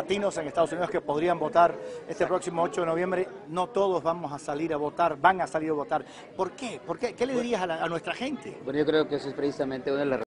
latinos en Estados Unidos que podrían votar este próximo 8 de noviembre. No todos vamos a salir a votar, van a salir a votar. ¿Por qué? ¿Por qué? ¿Qué le dirías a nuestra gente? Bueno, yo creo que eso es precisamente una de las